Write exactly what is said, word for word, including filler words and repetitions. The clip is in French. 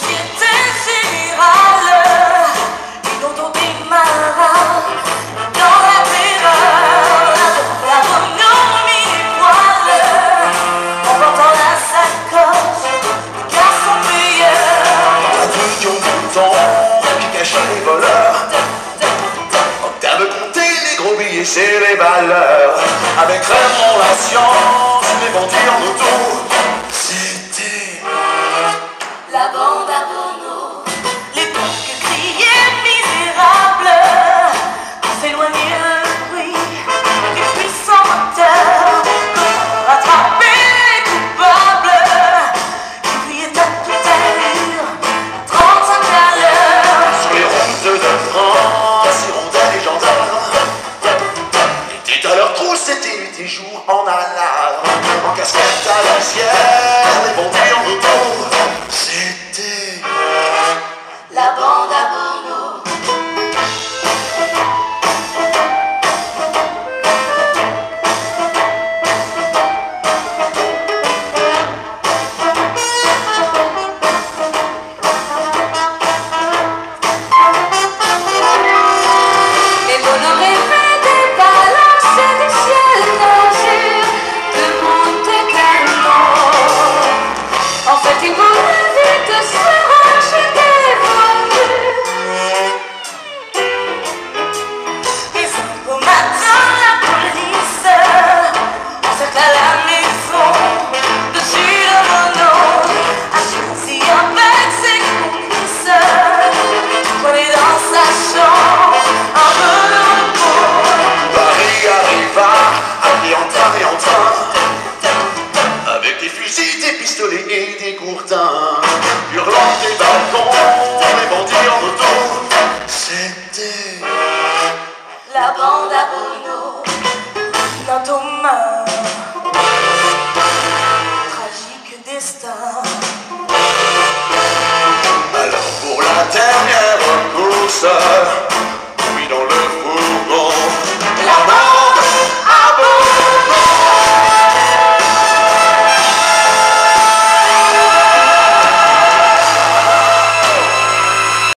Société générale, et dont on démarra dans la terreur, la bonhomie des voiles, en portant la sacoche, le garçon payeur. Un bouillon de temps qui cache les voleurs. T'as me compter les gros billets chez les valeurs. Avec Raymond la science, les bandits en auto. C'était la bande à Bono. L'époque criait misérable pour s'éloigner le bruit du puissant moteur, pour rattraper les coupables qui fuyaient à toute allure, trente-cinq à l'heure. sur les routes de France, hirondelles et gendarmes. Était à leur trousse, c'était nuit et jour en alarme. En casquette à la ciel, les bandits en auto. C'était La bande à Bono. Les Bono rêvaient des balances et du ciel d'azur de Monte Carlo. En fait, ils voulaient vite se racheter des voitures. Et au matin, la police encercle à la maison de Gilles Bono, assis avec ses complices, collé dans sa chambre, un peu de repos. Paris arriva, appelé en train et en train, avec des fusils, des pistolets et des gourdins.